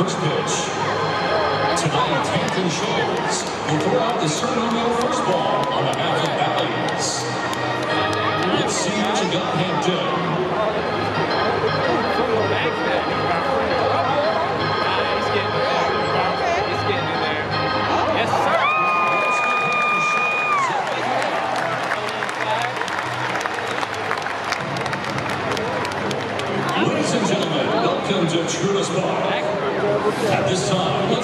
first pitch. Tonight, Hampton Shores will throw out the ceremonial first ball on behalf of Bally's. Let's see what you got, Hampton. Ladies and gentlemen, welcome to Truist Park. At this time,